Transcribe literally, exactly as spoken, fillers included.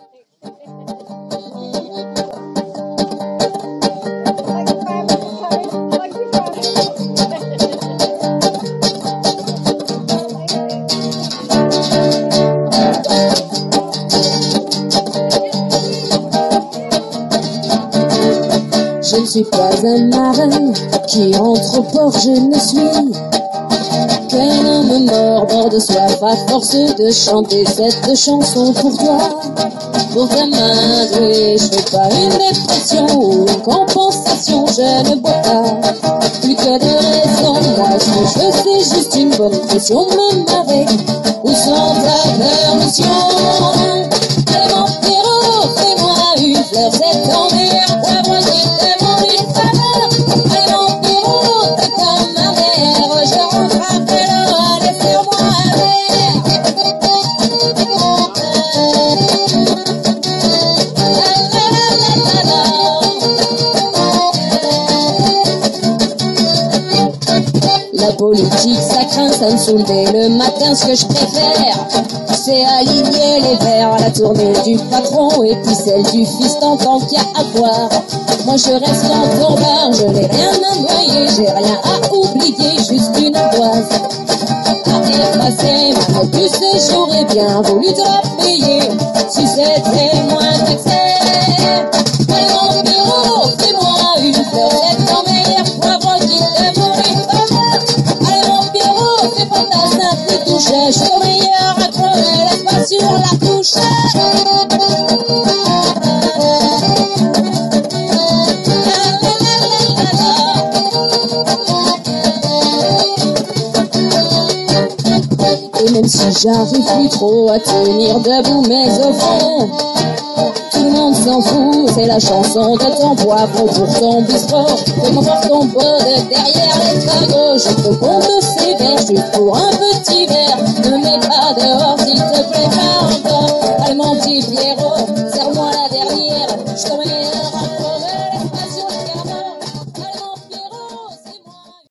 Je ne suis pas un marin qui entre au port, je ne suis qu'un homme mort, bord de soif, à force de chanter cette chanson pour toi, pour ta main douée. Je fais pas une dépression ou une compensation, je ne bois pas, plus que de raison. Moi ce que je veux c'est juste une bonne pression, même avec ou sans ta permission. Allez mon Pierrot, fais-moi une fleur, c'est ton meilleur poivre qui te montre une faveur. Allez mon Pierrot, t'es comme ma mère, je rentre après l'eau, allez faire-moi un verre. La politique ça craint, ça me saoule dès le matin. Ce que je préfère c'est aligner les verres, la tournée du patron et puis celle du fiston tant qu'il y a à boire. Moi je reste en courbard, je n'ai rien à noyer, j'ai rien à oublier, juste une angoisse à effacer. Ma plus ces jours est bien voulu te la payer si c'était moins taxé. Allez mon bureau, fais-moi une fleur, c'est ton meilleur poivre qui te mourra une faveur. Allez mon bureau, fais pas ta simple touche, je suis ton meilleur à crever, laisse pas sur la touche. Et même si j'arrive plus trop à tenir debout, mais au fond tout le monde s'en fout, c'est la chanson de ton poivron pour ton bistrot. Fais-moi voir ton beau de derrière les fagots, je te compte ces vers juste pour un petit verre. Ne mets pas dehors s'il te